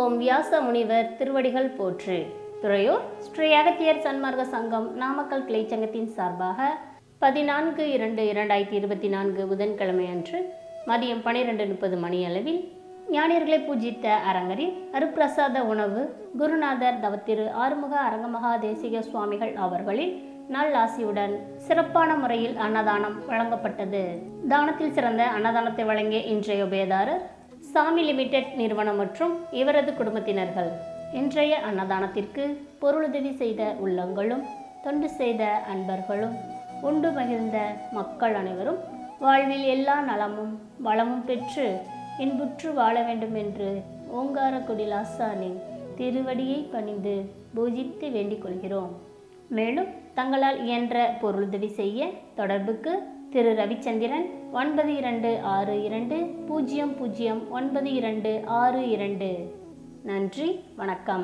ஓம் வியாச முனிவர் திருவடிகள் போற்று. துறையூர் ஸ்ரீ அகத்தியர் சன்மார்க்க சங்கம் நாமக்கல் கிளைச்சங்கத்தின் சார்பாக 14/2/2024 புதன்கிழமை அன்று மதியம் 12:30 மணியளவில் ஞானியர்களை பூஜித்த அரங்கரில் அருப்பிரசாத உணவு குருநாதர் தவத்திரு ஆறுமுக அரங்கமகா தேசிக சுவாமிகள் அவர்களின் நல்லாசியுடன் சிறப்பான முறையில் அன்னதானம் வழங்கப்பட்டது. தானத்தில் சிறந்த அன்னதானத்தை வழங்கிய இன்றைய உபயதாரர் சாமி லிமிடெட் நிறுவனம் மற்றும் இவரது குடும்பத்தினர்கள். இன்றைய அன்னதானத்திற்கு பொருளுதவி செய்த உள்ளங்களும் தொண்டு செய்த அன்பர்களும் உண்டு மகிழ்ந்த மக்கள் அனைவரும் வாழ்வில் எல்லா நலமும் வளமும் பெற்று இன்புற்று வாழ வேண்டும் என்று ஓங்காரக்குடி லாசானின் திருவடியை பணிந்து பூஜித்து வேண்டிக் கொள்கிறோம். மேலும் தங்களால் இயன்ற பொருளுதவி செய்ய தொடர்புக்கு திரு ரவிச்சந்திரன் 9262009262. நன்றி, வணக்கம்.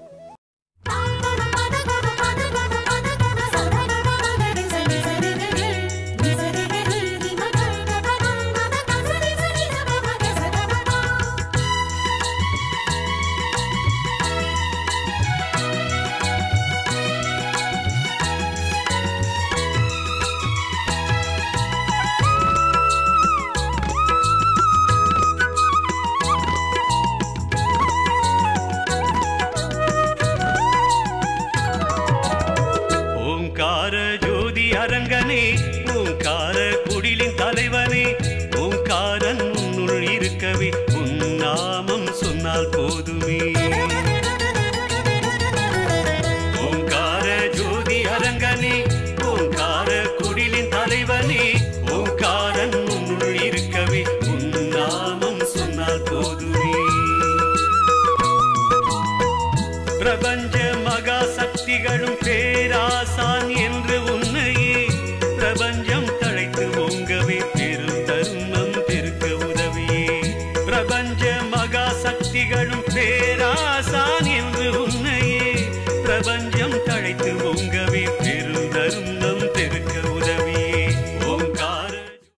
ஜோதி அரங்கனே, ஓங்கார குடிலின் தலைவனே, ஓங்காரன் உன்னுள் இருக்கவே உன் நாமம் சொன்னால் போதுமே. ஓங்கார ஜோதி அரங்கனே, ஓங்கார குடிலின் தலைவனே, ஓங்காரன் உன்னுள் இருக்கவே உன் நாமம் சொன்னால் போதுமே. பிரபஞ்ச மகா சக்திகளும் பேராசான் என்று உன்னையே பிரபஞ்சம் தழைத்து ஓங்கவே பெரும் தருணம் பெருக்க உதவியே. பிரபஞ்ச மகா சக்திகளும் பேராசான் என்று உன்னையே பிரபஞ்சம் தழைத்து ஓங்கவே